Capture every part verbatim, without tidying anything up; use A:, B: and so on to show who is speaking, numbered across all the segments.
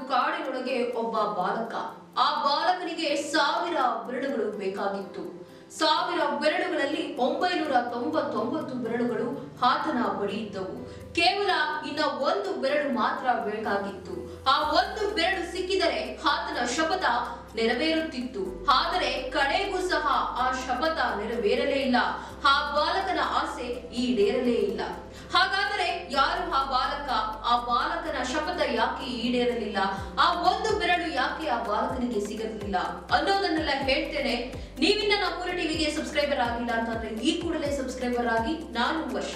A: ಕಾಡಿನೊಳಗೆ ಒಬ್ಬ ಬಾಲಕ. ಆ ಬಾಲಕನಿಗೆ ಸಾವಿರ ಬೆರಳುಗಳು ಬೇಕಾಗಿತ್ತು. ಸಾವಿರ ಬೆರಳುಗಳಲ್ಲಿ ಒಂಬೈನೂರ ತೊಂಬತ್ತೊಂಬತ್ತು ಬೆರಳುಗಳು ಆತನ ಬಳಿ ಇದ್ದವು. ಕೇವಲ ಇನ್ನ ಒಂದು ಬೆರಳು ಮಾತ್ರ ಬೇಕಾಗಿತ್ತು. ಆ ಒಂದು ಬೆರಳು ಸಿಕ್ಕಿದರೆ ಆತನ ಶಪಥ ನೆರವೇರುತ್ತಿತ್ತು. ಆದರೆ ಕಡೆಗೂ ಸಹ ಆ ಶಪಥ ನೆರವೇರಲೇ ಇಲ್ಲ. ಆ ಬಾಲಕನ ಆಸೆ ಈಡೇರಲೇ ಇಲ್ಲ. ಹಾಗಾದರೆ ಯಾರು ಆ ಬಾಲಕ? ಆ ಬಾಲಕನ ಶಪಥ ಯಾಕೆ ಈಡೇರಲಿಲ್ಲ? ಆ ಒಂದು ಬೆರಳು ಯಾಕೆ ಆ ಬಾಲಕನಿಗೆ ಸಿಗಲಿಲ್ಲ ಅನ್ನೋದನ್ನೆಲ್ಲ ಹೇಳ್ತೇನೆ. ನೀವಿನ್ನ ನಮ್ಮೂರ ಟಿವಿಗೆ ಸಬ್ಸ್ಕ್ರೈಬರ್ ಆಗಿಲ್ಲ ಅಂತಂದ್ರೆ ಈ ಕೂಡಲೇ ಸಬ್ಸ್ಕ್ರೈಬರ್ ಆಗಿ. ನಾನು ವರ್ಷ.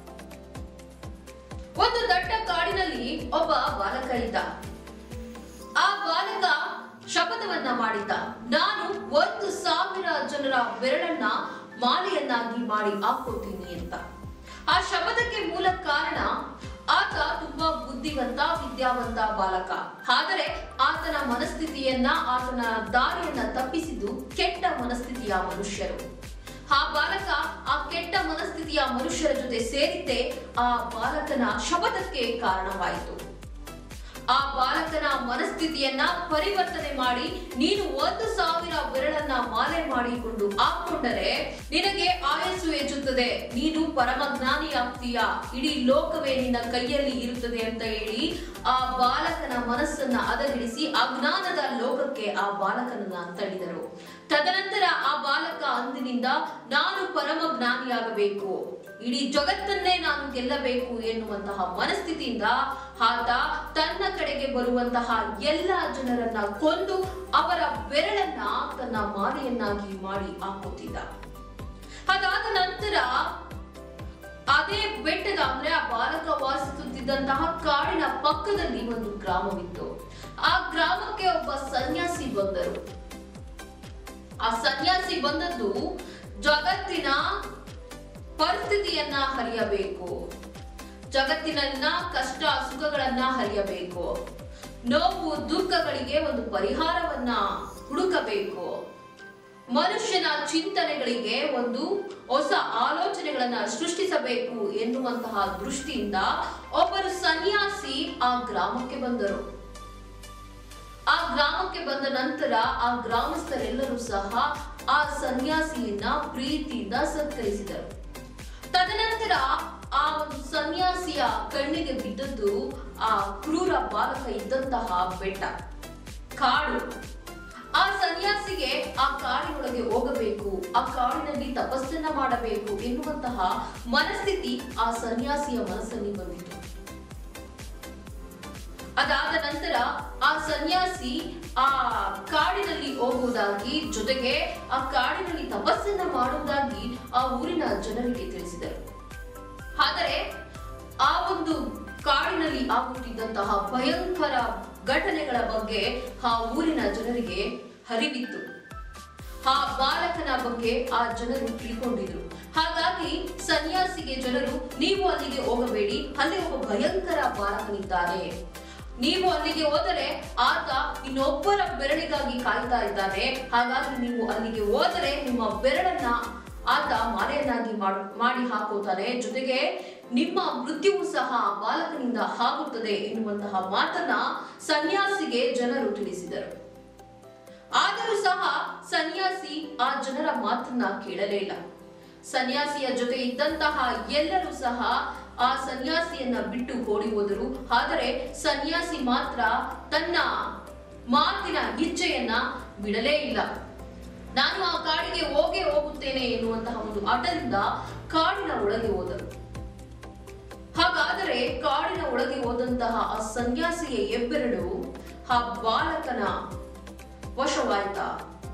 A: ಒಂದು ದಟ್ಟ ಕಾಡಿನಲ್ಲಿ ಒಬ್ಬ ಬಾಲಕ ಇದ್ದ. ಆ ಬಾಲಕ ಶಪಥವನ್ನ ಮಾಡಿದ್ದ, ನಾನು ಒಂದು ಸಾವಿರ ಜನರ ಬೆರಳನ್ನ ಮಾಲೆಯನ್ನಾಗಿ ಮಾಡಿ ಹಾಕೋತೀನಿ ಅಂತ. ಆ ಶಪಥಕ್ಕೆ ಮೂಲ ಕಾರಣ ಆತ ತುಂಬಾ ಬುದ್ಧಿವಂತ ವಿದ್ಯಾವಂತ ಬಾಲಕ. ಆದರೆ ಆತನ ಮನಸ್ಥಿತಿಯನ್ನ ಆತನ ದಾರಿಯನ್ನ ತಪ್ಪಿಸಿದ್ದು ಕೆಟ್ಟ ಮನಸ್ಥಿತಿಯ ಮನುಷ್ಯರು. ಆ ಬಾಲಕ ಆ ಕೆಟ್ಟ ಮನಸ್ಥಿತಿಯ ಮನುಷ್ಯರ ಜೊತೆ ಸೇರಿದ್ದೇ ಆ ಬಾಲಕನ ಶಪಥಕ್ಕೆ ಕಾರಣವಾಯಿತು. ಆ ಬಾಲಕನ ಮನಸ್ಥಿತಿಯನ್ನ ಪರಿವರ್ತನೆ ಮಾಡಿ, ನೀನು ಒಂದು ಸಾವಿರ ಬೆರಳನ್ನ ಮಾಲೆ ಮಾಡಿಕೊಂಡು ಹಾಕೊಂಡರೆ ನಿನಗೆ ಆಯಸ್ಸು ಹೆಚ್ಚುತ್ತದೆ, ನೀನು ಪರಮ ಜ್ಞಾನಿ ಆಗ್ತೀಯಾ, ಇಡೀ ಲೋಕವೇ ನಿನ್ನ ಕೈಯಲ್ಲಿ ಇರುತ್ತದೆ ಅಂತ ಹೇಳಿ ಆ ಬಾಲಕನ ಮನಸ್ಸನ್ನ ಹದಗೆಡಿಸಿ ಅಜ್ಞಾನದ ಲೋಕಕ್ಕೆ ಆ ಬಾಲಕನನ್ನ ತಳ್ಳಿದರು. ತದನಂತರ ಆ ಬಾಲಕ ಅಂದಿನಿಂದ ನಾನು ಪರಮ ಜ್ಞಾನಿಯಾಗಬೇಕು, ಇಡೀ ಜಗತ್ತನ್ನೇ ನಾನು ಗೆಲ್ಲಬೇಕು ಎನ್ನುವಂತಹ ಮನಸ್ಥಿತಿಯಿಂದ ಆತ ತನ್ನ ಕಡೆಗೆ ಬರುವಂತಹ ಎಲ್ಲ ಜನರನ್ನ ಕೊಂದು ಅವರ ಬೆರಳನ್ನ ತನ್ನ ಮಾಲೆಯನ್ನಾಗಿ ಮಾಡಿ ಹಾಕುತ್ತಿದ್ದ. ಅದಾದ ನಂತರ ಅದೇ ಬೆಟ್ಟದ ಅಂದ್ರೆ ಆ ಬಾಲಕ ವಾಸಿಸುತ್ತಿದ್ದಂತಹ ಕಾಡಿನ ಪಕ್ಕದಲ್ಲಿ ಒಂದು ಗ್ರಾಮವಿತ್ತು. ಆ ಗ್ರಾಮಕ್ಕೆ ಒಬ್ಬ ಸನ್ಯಾಸಿ ಬಂದರು. ಆ ಸನ್ಯಾಸಿ ಬಂದದ್ದು ಜಗತ್ತಿನ ಪರಿಸ್ಥಿತಿಯನ್ನ ಹರಿಯಬೇಕು, ಜಗತ್ತಿನ ಕಷ್ಟ ಸುಖಗಳನ್ನ ಹರಿಯಬೇಕು, ನೋವು ದುಃಖಗಳಿಗೆ ಒಂದು ಪರಿಹಾರವನ್ನ ಹುಡುಕಬೇಕು, ಮನುಷ್ಯನ ಚಿಂತನೆಗಳಿಗೆ ಒಂದು ಹೊಸ ಆಲೋಚನೆಗಳನ್ನ ಸೃಷ್ಟಿಸಬೇಕು ಎನ್ನುವಂತಹ ದೃಷ್ಟಿಯಿಂದ ಒಬ್ಬರು ಸನ್ಯಾಸಿ ಆ ಗ್ರಾಮಕ್ಕೆ ಬಂದರು. ಆ ಗ್ರಾಮಕ್ಕೆ ಬಂದ ನಂತರ ಆ ಗ್ರಾಮಸ್ಥರೆಲ್ಲರೂ ಸಹ ಆ ಸನ್ಯಾಸಿಯನ್ನ ಪ್ರೀತಿಯಿಂದ ಸತ್ಕರಿಸಿದರು. ತದನಂತರ ಆ ಒಂದು ಸನ್ಯಾಸಿಯ ಕಣ್ಣಿಗೆ ಬಿದ್ದದ್ದು ಆ ಕ್ರೂರ ಬಾಲಕ ಇದ್ದಂತಹ ಬೆಟ್ಟ, ಕಾಡು. ಆ ಸನ್ಯಾಸಿಗೆ ಆ ಕಾಡಿನೊಳಗೆ ಹೋಗಬೇಕು, ಆ ಕಾಡಿನಲ್ಲಿ ತಪಸ್ಸನ್ನ ಮಾಡಬೇಕು ಎನ್ನುವಂತಹ ಮನಸ್ಥಿತಿ ಆ ಸನ್ಯಾಸಿಯ ಮನಸ್ಸಲ್ಲಿ ಬಂದಿತು. ಅದಾದ ನಂತರ ಆ ಸನ್ಯಾಸಿ ಆ ಕಾಡಿನಲ್ಲಿ ಹೋಗುವುದಾಗಿ, ಜೊತೆಗೆ ಆ ಕಾಡಿನಲ್ಲಿ ತಪಸ್ಸನ್ನ ಮಾಡುವುದಾಗಿ ಆ ಊರಿನ ಜನರಿಗೆ ತಿಳಿಸಿದರು. ಆದರೆ ಆ ಒಂದು ಕಾಡಿನಲ್ಲಿ ಆಗುತ್ತಿದ್ದಂತಹ ಭಯಂಕರ ಘಟನೆಗಳ ಬಗ್ಗೆ ಆ ಊರಿನ ಜನರಿಗೆ ಅರಿವಿತ್ತು. ಆ ಬಾಲಕನ ಬಗ್ಗೆ ಆ ಜನರು ತಿಳ್ಕೊಂಡಿದ್ರು. ಹಾಗಾಗಿ ಸನ್ಯಾಸಿಗೆ ಜನರು, ನೀವು ಅಲ್ಲಿಗೆ ಹೋಗಬೇಡಿ, ಅಲ್ಲಿ ಒಬ್ಬ ಭಯಂಕರ ಬಾಲಕನಿದ್ದಾನೆ, ನೀವು ಅಲ್ಲಿಗೆ ಹೋದರೆ ಆತ ಇನ್ನೊಬ್ಬರ ಬೆರಳಿಗಾಗಿ ಕಾಯ್ತಾ ಇದ್ದಾನೆ, ಹಾಗಾಗಿ ನೀವು ಅಲ್ಲಿಗೆ ಹೋದರೆ ನಿಮ್ಮ ಬೆರಳನ್ನ ಆತ ಮಾಲೆಯನ್ನಾಗಿ ಮಾಡಿ ಹಾಕೋತಾನೆ, ಜೊತೆಗೆ ನಿಮ್ಮ ಮೃತ್ಯುವು ಸಹ ಬಾಲಕನಿಂದ ಆಗುತ್ತದೆ ಎನ್ನುವಂತಹ ಮಾತನ್ನ ಸನ್ಯಾಸಿಗೆ ಜನರು ತಿಳಿಸಿದರು. ಆದರೂ ಸಹ ಸನ್ಯಾಸಿ ಆ ಜನರ ಮಾತನ್ನ ಕೇಳಲೇ ಇಲ್ಲ. ಸನ್ಯಾಸಿಯ ಜೊತೆ ಇದ್ದಂತಹ ಎಲ್ಲರೂ ಸಹ ಆ ಸನ್ಯಾಸಿಯನ್ನ ಬಿಟ್ಟು ಓಡಿ ಹೋದರು. ಆದರೆ ಸನ್ಯಾಸಿ ಮಾತ್ರ ತನ್ನ ಮಾತಿನ ಇಚ್ಛೆಯನ್ನ ಬಿಡಲೇ ಇಲ್ಲ. ನಾನು ಆ ಕಾಡಿಗೆ ಹೋಗೇ ಹೋಗುತ್ತೇನೆ ಎನ್ನುವಂತಹ ಒಂದು ಹಠದಿಂದ ಕಾಡಿನ ಒಳಗೆ ಹೋದರು. ಹಾಗಾದರೆ ಕಾಡಿನ ಒಳಗೆ ಹೋದಂತಹ ಆ ಸನ್ಯಾಸಿಯ ಹೆಬ್ಬೆರಳು ಆ ಬಾಲಕನ ವಶವಾಯ್ತಾ?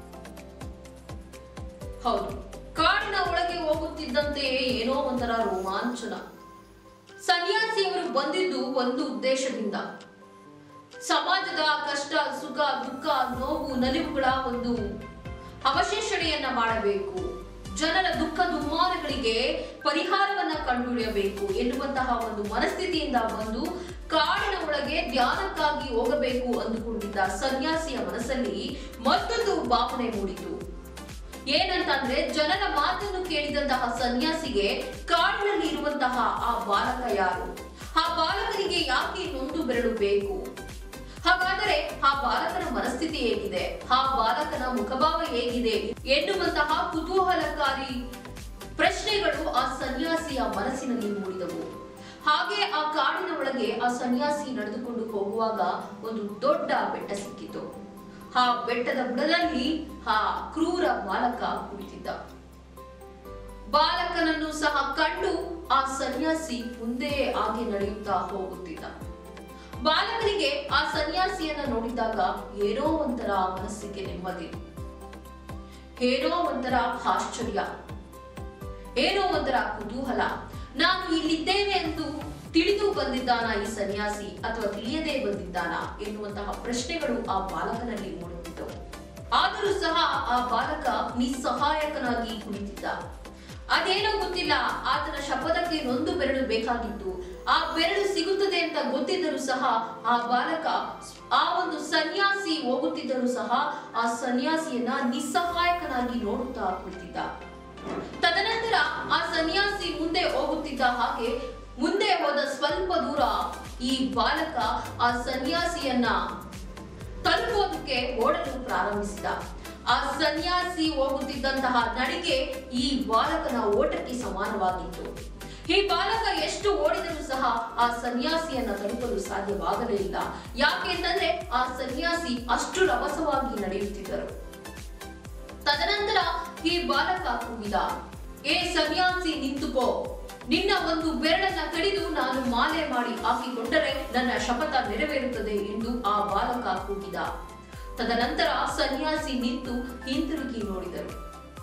A: ಹೌದು. ಕಾಡಿನ ಒಳಗೆ ಹೋಗುತ್ತಿದ್ದಂತೆಯೇ ಏನೋ ಒಂಥರ ರೋಮಾಂಚನ. ಸನ್ಯಾಸಿಯವರು ಬಂದಿದ್ದು ಒಂದು ಉದ್ದೇಶದಿಂದ, ಸಮಾಜದ ಕಷ್ಟ ಸುಖ ದುಃಖ ನೋವು ನಲಿವುಗಳ ಒಂದು ಅವಶೇಷಣೆಯನ್ನ ಮಾಡಬೇಕು, ಜನರ ದುಃಖ ದುಮ್ಮಾನಗಳಿಗೆ ಪರಿಹಾರವನ್ನ ಕಂಡುಹಿಡಿಯಬೇಕು ಎನ್ನುವಂತಹ ಒಂದು ಮನಸ್ಥಿತಿಯಿಂದ ಬಂದು ಕಾಡಿನ ಒಳಗೆ ಧ್ಯಾನಕ್ಕಾಗಿ ಹೋಗಬೇಕು ಅಂದುಕೊಂಡಿದ್ದ ಸನ್ಯಾಸಿಯ ಮನಸ್ಸಲ್ಲಿ ಮತ್ತೊಂದು ಭಾವನೆ ಮೂಡಿತು. ಏನಂತಂದ್ರೆ, ಜನರ ಮಾತನ್ನು ಕೇಳಿದಂತಹ ಸನ್ಯಾಸಿಗೆ ಕಾಡಿನಲ್ಲಿ ಇರುವಂತಹ ಆ ಬಾಲಕ ಯಾರು, ಆ ಬಾಲಕನಿಗೆ ಯಾಕೆ ಇನ್ನೊಂದು ಬೆರಳು ಬೇಕು, ಹಾಗಾದ ಹಾಗಾದರೆ ಆ ಬಾಲಕನ ಮನಸ್ಥಿತಿ ಹೇಗಿದೆ, ಆ ಬಾಲಕನ ಮುಖಭಾವ ಹೇಗಿದೆ ಎನ್ನುವಂತಹ ಕುತೂಹಲಕಾರಿ ಪ್ರಶ್ನೆಗಳು ಆ ಸನ್ಯಾಸಿಯ ಮನಸ್ಸಿನಲ್ಲಿ ಮೂಡಿದವು. ಹಾಗೆ ಆ ಕಾಡಿನ ಒಳಗೆ ಆ ಸನ್ಯಾಸಿ ನಡೆದುಕೊಂಡು ಹೋಗುವಾಗ ಒಂದು ದೊಡ್ಡ ಬೆಟ್ಟ ಸಿಕ್ಕಿತು. ಆ ಬೆಟ್ಟದ ಬುಡದಲ್ಲಿ ಆ ಕ್ರೂರ ಬಾಲಕ ಕುಳಿತಿದ್ದ. ಬಾಲಕನನ್ನು ಸಹ ಕಂಡು ಆ ಸನ್ಯಾಸಿ ಮುಂದೆ ಹಾಗೆ ನಡೆಯುತ್ತಾ ಹೋಗುತ್ತಿದ್ದ. ಬಾಲಕನಿಗೆ ಆ ಸನ್ಯಾಸಿಯನ್ನ ನೋಡಿದಾಗ ಏನೋ ಒಂಥರ ಮನಸ್ಸಿಗೆ ನೆಮ್ಮದಿ, ಏನೋ ಒಂಥರ ಆಶ್ಚರ್ಯ, ಏನೋ ಒಂಥರ ಕುತೂಹಲ. ನಾನು ಇಲ್ಲಿದ್ದೇನೆ ಎಂದು ತಿಳಿದು ಬಂದಿದ್ದಾನ ಈ ಸನ್ಯಾಸಿ ಅಥವಾ ತಿಳಿಯದೇ ಬಂದಿದ್ದಾನ ಎನ್ನುವಂತಹ ಪ್ರಶ್ನೆಗಳು ಆ ಬಾಲಕನಲ್ಲಿ ಮೂಡುತ್ತಿದ್ದವು. ಆದರೂ ಸಹ ಆ ಬಾಲಕ ನಿಸ್ಸಹಾಯಕನಾಗಿ ಕುಳಿತಿದ್ದ. ಅದೇನೋ ಗೊತ್ತಿಲ್ಲ, ಆತನ ಶಪಥಕ್ಕೆ ಒಂದು ಬೆರಳು ಬೇಕಾಗಿತ್ತು. ಆ ಬೆರಳು ಸಿಗುತ್ತದೆ ಅಂತ ಗೊತ್ತಿದ್ದರೂ ಸಹ ಆ ಬಾಲಕ ಆ ಒಂದು ಸನ್ಯಾಸಿ ಹೋಗುತ್ತಿದ್ದರೂ ಸಹ ಆ ಸನ್ಯಾಸಿಯನ್ನ ನಿಸ್ಸಹಾಯಕನಾಗಿ ನೋಡುತ್ತಾ ಕುಳಿತಿದ್ದ. ತದನಂತರ ಆ ಸನ್ಯಾಸಿ ಮುಂದೆ ಹೋಗುತ್ತಿದ್ದ ಹಾಗೆ ಮುಂದೆ ಹೋದ ಸ್ವಲ್ಪ ದೂರ ಈ ಬಾಲಕ ಆ ಸನ್ಯಾಸಿಯನ್ನ ತಲುಪೋದಕ್ಕೆ ಓಡಲು ಪ್ರಾರಂಭಿಸಿದ. ಆ ಸನ್ಯಾಸಿ ಹೋಗುತ್ತಿದ್ದಂತಹ ನಡಿಗೆ ಈ ಬಾಲಕನ ಓಟಕ್ಕೆ ಸಮಾನವಾಗಿತ್ತು. ಈ ಬಾಲಕ ಎಷ್ಟು ಓಡಿದರೂ ಸಹ ಆ ಸನ್ಯಾಸಿಯನ್ನ ತಲುಪಲು ಸಾಧ್ಯವಾಗಲೇ ಇಲ್ಲ. ಯಾಕೆಂತಂದ್ರೆ ಆ ಸನ್ಯಾಸಿ ಅಷ್ಟು ರಭಸವಾಗಿ ನಡೆಯುತ್ತಿದ್ದರು. ತದನಂತರ ಈ ಬಾಲಕ ಕೂಗಿದ, ಏ ಸನ್ಯಾಸಿ ನಿಂತುಕೋ, ನಿನ್ನ ಒಂದು ಬೆರಳನ್ನ ಕಡಿದು ನಾನು ಮಾಲೆ ಮಾಡಿ ಹಾಕಿಕೊಂಡರೆ ನನ್ನ ಶಪಥ ನೆರವೇರುತ್ತದೆ ಎಂದು ಆ ಬಾಲಕ ಕೂಗಿದ. ತದನಂತರ ಸನ್ಯಾಸಿ ನಿಂತು ಹಿಂತಿರುಗಿ ನೋಡಿದರು.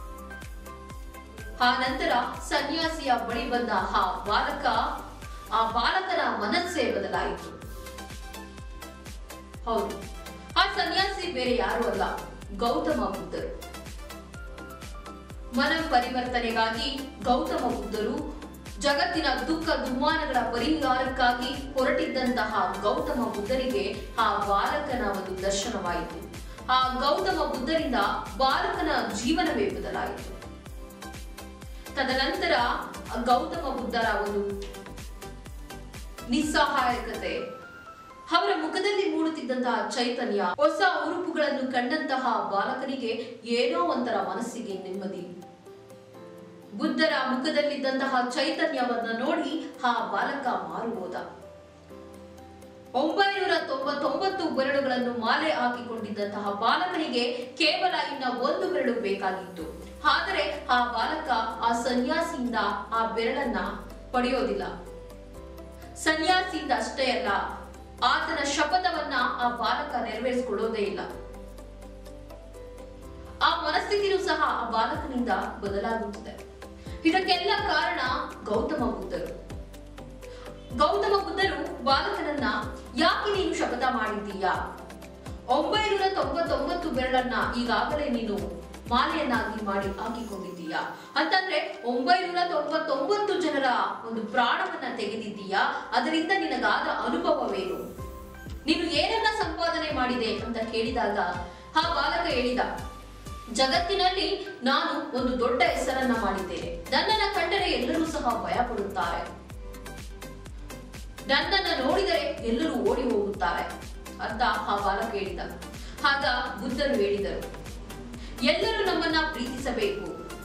A: ಆ ನಂತರ ಸನ್ಯಾಸಿಯ ಬಳಿ ಬಂದ ಆ ಬಾಲಕ ಆ ಬಾಲಕನ ಮನಸ್ಸೇ ಬದಲಾಯಿತು. ಹೌದು, ಆ ಸನ್ಯಾಸಿ ಬೇರೆ ಯಾರು ಅಲ್ಲ, ಗೌತಮ ಬುದ್ಧರು. ಮನ ಪರಿವರ್ತನೆಗಾಗಿ ಗೌತಮ ಬುದ್ಧರು ಜಗತ್ತಿನ ದುಃಖ ದುಮ್ಮಾನಗಳ ಪರಿಹಾರಕ್ಕಾಗಿ ಹೊರಟಿದ್ದಂತಹ ಗೌತಮ ಬುದ್ಧರಿಗೆ ಆ ಬಾಲಕನ ಒಂದು ದರ್ಶನವಾಯಿತು. ಆ ಗೌತಮ ಬುದ್ಧರಿಂದ ಬಾಲಕನ ಜೀವನವೇ ಬದಲಾಯಿತು. ತದನಂತರ ಗೌತಮ ಬುದ್ಧರ ಒಂದು ನಿಸ್ಸಹಾಯಕತೆ, ಅವರ ಮುಖದಲ್ಲಿ ಮೂಡುತ್ತಿದ್ದಂತಹ ಚೈತನ್ಯ, ಹೊಸ ಉರುಪುಗಳನ್ನು ಕಂಡಂತಹ ಬಾಲಕನಿಗೆ ಏನೋ ಒಂಥರ ಮನಸ್ಸಿಗೆ ನೆಮ್ಮದಿ. ಬುದ್ಧರ ಮುಖದಲ್ಲಿದ್ದಂತಹ ಚೈತನ್ಯವನ್ನ ನೋಡಿ ಆ ಬಾಲಕ ಮಾರು ಹೋದ. ಒಂಬೈನೂರ ತೊಂಬತ್ತೊಂಬತ್ತು ಬೆರಳುಗಳನ್ನು ಮಾಲೆ ಹಾಕಿಕೊಂಡಿದ್ದಂತಹ ಬಾಲಕನಿಗೆ ಕೇವಲ ಇನ್ನ ಒಂದು ಬೆರಳು ಬೇಕಾಗಿತ್ತು. ಆದರೆ ಆ ಬಾಲಕ ಆ ಸನ್ಯಾಸಿಯಿಂದ ಆ ಬೆರಳನ್ನ ಪಡೆಯೋದಿಲ್ಲ. ಸನ್ಯಾಸಿಯಿಂದ ಅಷ್ಟೇ ಅಲ್ಲ, ಆತನ ಶಪಥವನ್ನ ಆ ಬಾಲಕ ನೆರವೇರಿಸಿಕೊಳ್ಳೋದೇ ಇಲ್ಲ. ಆ ಮನಸ್ಥಿತಿಯೂ ಸಹ ಆ ಬಾಲಕನಿಂದ ಬದಲಾಗುತ್ತದೆ. ಇದಕ್ಕೆಲ್ಲ ಕಾರಣ ಗೌತಮ ಬುದ್ಧರು. ಗೌತಮ ಬುದ್ಧರು ಬಾಲಕನನ್ನ, ಯಾಕೆ ನೀನು ಶಪಥ ಮಾಡಿದ್ದೀಯಾ? ಒಂಬೈನೂರ ತೊಂಬತ್ತೊಂಬತ್ತು ಬೆರಳನ್ನ ಈಗಾಗಲೇ ನೀನು ಮಾಲೆಯನ್ನಾಗಿ ಮಾಡಿ ಹಾಕಿಕೊಂಡಿದ್ದೀಯಾ ಅಂತಂದ್ರೆ ಒಂಬೈನೂರ ತೊಂಬತ್ತೊಂಬತ್ತು ಜನರ ಒಂದು ಪ್ರಾಣವನ್ನ ತೆಗೆದಿದ್ದೀಯಾ. ಅದರಿಂದ ನಿನಗಾದ ಅನುಭವವೇನು? ನೀನು ಏನನ್ನ ಸಂಪಾದನೆ ಮಾಡಿದೆ ಅಂತ ಕೇಳಿದಾಗ ಆ ಬಾಲಕ ಹೇಳಿದ, ಜಗತ್ತಿನಲ್ಲಿ ನಾನು ಒಂದು ದೊಡ್ಡ ಹೆಸರನ್ನ ಮಾಡಿದ್ದೇನೆ. ನನ್ನನ್ನ ಕಂಡರೆ ಎಲ್ಲರೂ ಸಹ ಭಯ ಪಡುತ್ತಾರೆ, ನನ್ನನ್ನ ನೋಡಿದರೆ ಎಲ್ಲರೂ ಓಡಿ ಹೋಗುತ್ತಾರೆ ಅಂತ ಆ ಬಾಲಕ ಹೇಳಿದ. ಆಗ ಬುದ್ಧರು ಹೇಳಿದರು, ಎಲ್ಲರೂ ನಮ್ಮನ್ನ ಪ್ರೀತಿಸಬೇಕು,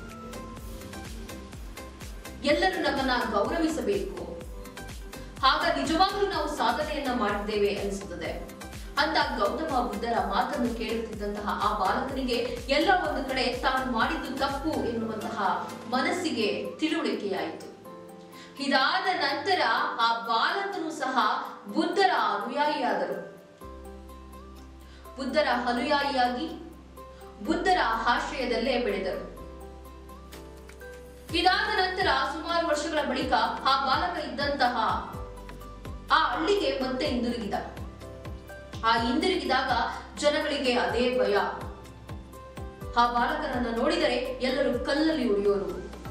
A: ಎಲ್ಲರೂ ನಮ್ಮನ್ನ ಗೌರವಿಸಬೇಕು, ಆಗ ನಿಜವಾಗ್ಲೂ ನಾವು ಸಾಧನೆಯನ್ನ ಮಾಡಿದ್ದೇವೆ ಅನಿಸುತ್ತದೆ ಅಂತ ಗೌತಮ ಬುದ್ಧರ ಮಾತನ್ನು ಕೇಳುತ್ತಿದ್ದಂತಹ ಆ ಬಾಲಕನಿಗೆ ಎಲ್ಲ ಒಂದು ಕಡೆ ತಾನು ಮಾಡಿದ್ದು ತಪ್ಪು ಎನ್ನುವಂತಹ ಮನಸ್ಸಿಗೆ ತಿಳುವಳಿಕೆಯಾಯಿತು. ಇದಾದ ನಂತರ ಆ ಬಾಲಕನು ಸಹ ಬುದ್ಧರ ಅನುಯಾಯಿಯಾದರು. ಬುದ್ಧರ ಅನುಯಾಯಿಯಾಗಿ ಬುದ್ಧರ ಆಶ್ರಯದಲ್ಲೇ ಬೆಳೆದರು. ಇದಾದ ನಂತರ ಸುಮಾರು ವರ್ಷಗಳ ಬಳಿಕ ಆ ಬಾಲಕ ಇದ್ದಂತಹ ಆ ಹಳ್ಳಿಗೆ ಮತ್ತೆ ಹಿಂದಿರುಗಿದ. ಆ ಹಿಂದಿರುಗಿದಾಗ ಜನಗಳಿಗೆ ಅದೇ ಭಯ. ಆ ಬಾಲಕನನ್ನ ನೋಡಿದರೆ ಎಲ್ಲರೂ ಕಲ್ಲಲ್ಲಿ ಹೊಡೆಯೋರು.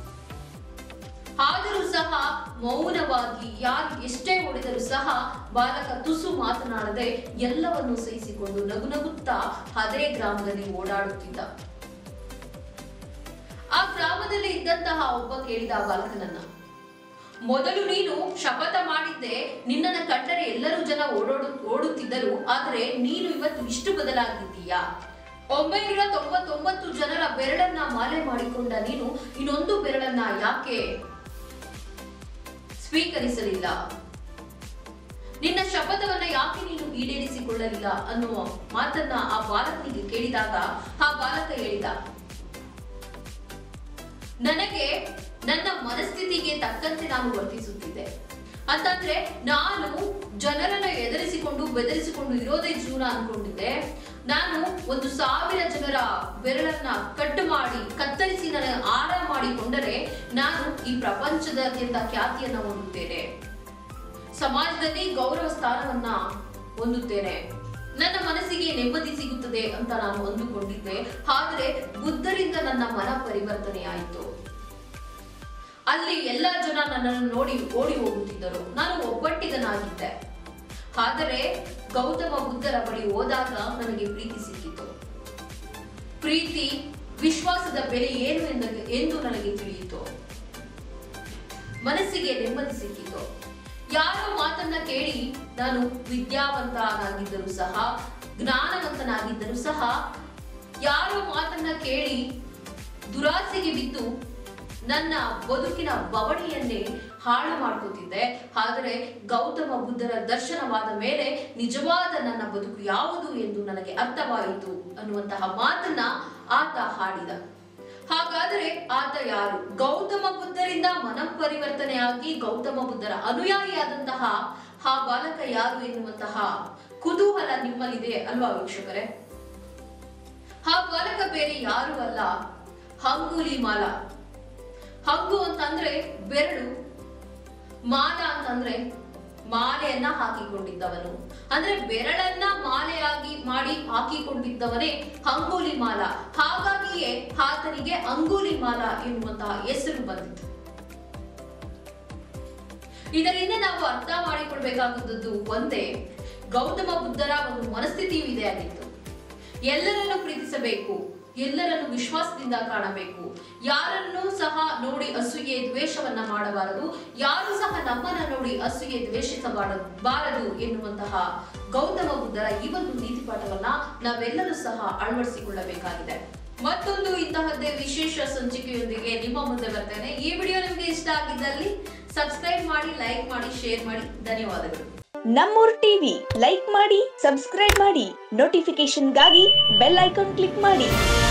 A: ಆದರೂ ಸಹ ಮೌನವಾಗಿ ಯಾರು ಎಷ್ಟೇ ಹೊಡೆದರೂ ಸಹ ಬಾಲಕ ತುಸು ಮಾತನಾಡದೆ ಎಲ್ಲವನ್ನು ಸಹಿಸಿಕೊಂಡು ನಗು ನಗುತ್ತಾ ಅದೇ ಗ್ರಾಮದಲ್ಲಿ ಓಡಾಡುತ್ತಿದ್ದ. ಆ ಗ್ರಾಮದಲ್ಲಿ ಇದ್ದಂತಹ ಒಬ್ಬ ಕೇಳಿದ ಬಾಲಕನನ್ನ, ಮೊದಲು ನೀನು ಶಪಥ ಮಾಡಿದ್ದೆ, ನಿನ್ನನ್ನು ಕಂಡರೆ ಎಲ್ಲರೂ ಜನ ಓಡೋಡು ಓಡುತ್ತಿದ್ದರು, ಆದರೆ ನೀನು ಇವತ್ತು ಇಷ್ಟು ಬದಲಾಗಿದ್ದೀಯಾ? ಒಂಬೈನೂರ ತೊಂಬತ್ತೊಂಬತ್ತು ಜನರ ಬೆರಳನ್ನ ಮಾಲೆ ಮಾಡಿಕೊಂಡ ನೀನು ಇನ್ನೊಂದು ಬೆರಳನ್ನ ಯಾಕೆ ಸ್ವೀಕರಿಸಲಿಲ್ಲ? ನಿನ್ನ ಶಪಥವನ್ನ ಯಾಕೆ ನೀನು ಈಡೇರಿಸಿಕೊಳ್ಳಲಿಲ್ಲ ಅನ್ನುವ ಮಾತನ್ನ ಆ ಬಾಲಕನಿಗೆ ಕೇಳಿದಾಗ ಆ ಬಾಲಕ ಹೇಳಿದ, ನನಗೆ ನನ್ನ ಮನಸ್ಥಿತಿಗೆ ತಕ್ಕಂತೆ ನಾನು ವರ್ತಿಸುತ್ತಿದ್ದೆ. ಅಂತಂದ್ರೆ ನಾನು ಜನರನ್ನ ಎದುರಿಸಿಕೊಂಡು ಬೆದರಿಸಿಕೊಂಡು ಇರೋದೇ ಜೀವನ ಅನ್ಕೊಂಡಿದ್ದೆ. ನಾನು ಒಂದು ಸಾವಿರ ಜನರ ಬೆರಳನ್ನ ಕಟ್ಟು ಮಾಡಿ ಕತ್ತರಿಸಿ ನನ್ನ ಆರ ಮಾಡಿಕೊಂಡರೆ ನಾನು ಈ ಪ್ರಪಂಚದಾದ್ಯಂತ ಖ್ಯಾತಿಯನ್ನ ಹೊಂದುತ್ತೇನೆ, ಸಮಾಜದಲ್ಲಿ ಗೌರವ ಸ್ಥಾನವನ್ನ ಹೊಂದುತ್ತೇನೆ, ನನ್ನ ಮನಸ್ಸಿಗೆ ನೆಮ್ಮದಿ ಸಿಗುತ್ತದೆ ಅಂತ ನಾನು ಅಂದುಕೊಂಡಿದ್ದೆ. ಆದರೆ ಬುದ್ಧರಿಂದ ನನ್ನ ಮನ ಪರಿವರ್ತನೆಯಾಯಿತು. ಅಲ್ಲಿ ಎಲ್ಲ ಜನ ನನ್ನನ್ನು ನೋಡಿ ಓಡಿ ಹೋಗುತ್ತಿದ್ದರು, ನಾನು ಒಬ್ಬಟ್ಟಿಗನಾಗಿದ್ದೆ. ಆದರೆ ಗೌತಮ ಬುದ್ಧರ ಬಳಿ ಹೋದಾಗ ನನಗೆ ಪ್ರೀತಿ ಸಿಕ್ಕಿತು. ಪ್ರೀತಿ, ವಿಶ್ವಾಸದ ಬೆಲೆ ಏನು ಎಂದು ನನಗೆ ತಿಳಿಯಿತು. ಮನಸ್ಸಿಗೆ ನೆಮ್ಮದಿ ಸಿಕ್ಕಿತು. ಯಾರೋ ಮಾತನ್ನ ಕೇಳಿ ನಾನು ವಿದ್ಯಾವಂತನಾಗಿದ್ದರೂ ಸಹ, ಜ್ಞಾನವಂತನಾಗಿದ್ದರೂ ಸಹ, ಯಾರೋ ಮಾತನ್ನ ಕೇಳಿ ದುರಾಸೆಗೆ ಬಿದ್ದು ನನ್ನ ಬದುಕಿನ ಬವಣೆಯನ್ನೇ ಹಾಳು ಮಾಡ್ಕೋತಿದ್ದೆ. ಆದರೆ ಗೌತಮ ಬುದ್ಧರ ದರ್ಶನವಾದ ಮೇಲೆ ನಿಜವಾದ ನನ್ನ ಬದುಕು ಯಾವುದು ಎಂದು ನನಗೆ ಅರ್ಥವಾಯಿತು ಅನ್ನುವಂತಹ ಮಾತನ್ನ ಆತ ಹಾಡಿದ. ಹಾಗಾದರೆ ಆತ ಯಾರು? ಗೌತಮ ಬುದ್ಧರಿಂದ ಮನ ಪರಿವರ್ತನೆಯಾಗಿ ಗೌತಮ ಬುದ್ಧರ ಅನುಯಾಯಿಯಾದಂತಹ ಆ ಬಾಲಕ ಯಾರು ಎನ್ನುವಂತಹ ಕುತೂಹಲ ನಿಮ್ಮಲ್ಲಿದೆ ಅಲ್ವಾ ವೀಕ್ಷಕರೇ? ಆ ಬಾಲಕ ಬೇರೆ ಯಾರು ಅಲ್ಲ, ಅಂಗುಲಿಮಾಲ. ಹಂಗು ಅಂತಂದ್ರೆ ಬೆರಳು, ಮಾಲ ಅಂತಂದ್ರೆ ಮಾಲೆಯನ್ನ ಹಾಕಿಕೊಂಡಿದ್ದವನು. ಅಂದ್ರೆ ಬೆರಳನ್ನ ಮಾಲೆಯಾಗಿ ಮಾಡಿ ಹಾಕಿಕೊಂಡಿದ್ದವನೇ ಅಂಗುಲಿಮಾಲ. ಹಾಗಾಗಿಯೇ ಆತನಿಗೆ ಅಂಗುಲಿಮಾಲ ಎನ್ನುವಂತಹ ಹೆಸರು ಬಂದಿತು. ಇದರಿಂದ ನಾವು ಅರ್ಥ ಮಾಡಿಕೊಳ್ಬೇಕಾದದ್ದು ಒಂದೇ, ಗೌತಮ ಬುದ್ಧರ ಒಂದು ಮನಸ್ಥಿತಿಯು ಇದೆ ಆಗಿತ್ತು. ಎಲ್ಲರನ್ನು ಪ್ರೀತಿಸಬೇಕು, ಎಲ್ಲರನ್ನು ವಿಶ್ವಾಸದಿಂದ ಕಾಣಬೇಕು, ಯಾರನ್ನೂ ಸಹ ನೋಡಿ ಅಸೂಯೆ ದ್ವೇಷವನ್ನ ಮಾಡಬಾರದು, ಯಾರು ಸಹ ನಮ್ಮನ್ನ ನೋಡಿ ಅಸೂಯೆ ದ್ವೇಷಿಸಬಾರದು ಎನ್ನುವಂತಹ ಗೌತಮ ಬುದ್ಧರ ಈ ಒಂದು ನೀತಿ ಪಾಠವನ್ನ ನಾವೆಲ್ಲರೂ ಸಹ ಅಳವಡಿಸಿಕೊಳ್ಳಬೇಕಾಗಿದೆ. ಮತ್ತೊಂದು ಇಂತಹದ್ದೇ ವಿಶೇಷ ಸಂಚಿಕೆಯೊಂದಿಗೆ ನಿಮ್ಮ ಮುಂದೆ ಬರ್ತೇನೆ. ಈ ವಿಡಿಯೋ ನಿಮಗೆ ಇಷ್ಟ ಆಗಿದ್ದಲ್ಲಿ ಸಬ್ಸ್ಕ್ರೈಬ್ ಮಾಡಿ, ಲೈಕ್ ಮಾಡಿ, ಶೇರ್ ಮಾಡಿ. ಧನ್ಯವಾದಗಳು.
B: ನಮ್ಮೂರ್ ಟಿವಿ ಲೈಕ್ ಮಾಡಿ, ಸಬ್ಸ್ಕ್ರೈಬ್ ಮಾಡಿ, ನೋಟಿಫಿಕೇಶನ್ಗಾಗಿ ಬೆಲ್ ಐಕಾನ್ ಕ್ಲಿಕ್ ಮಾಡಿ.